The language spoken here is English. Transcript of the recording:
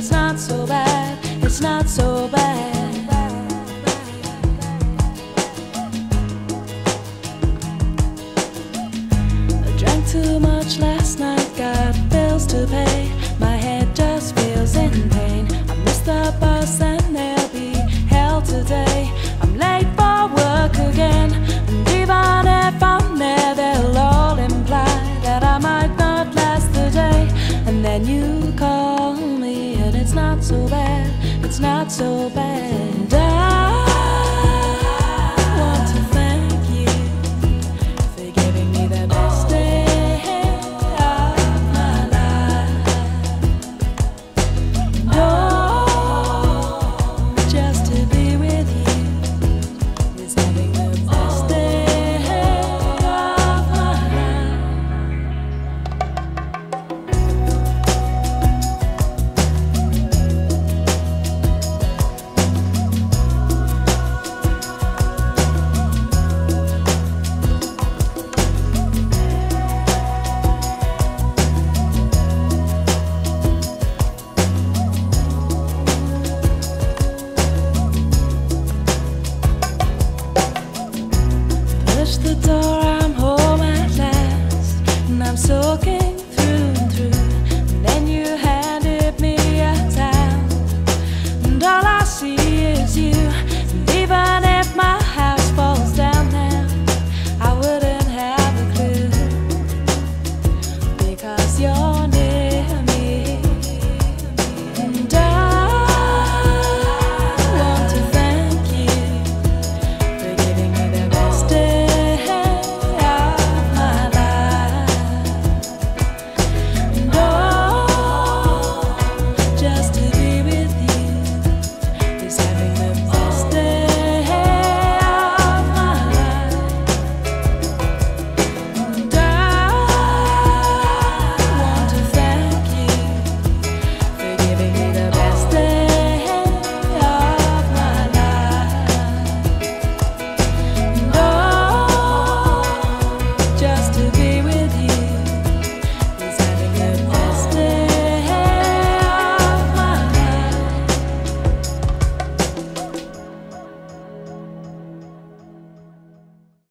it's not so bad, it's not so bad. I drank too much last night, got bills to pay. My head just feels in pain. I missed the bus and there'll be hell today. I'm late for work again, and even if I'm there, they'll all imply that I might not last the day. And then you call me and it's not so bad, it's not so bad.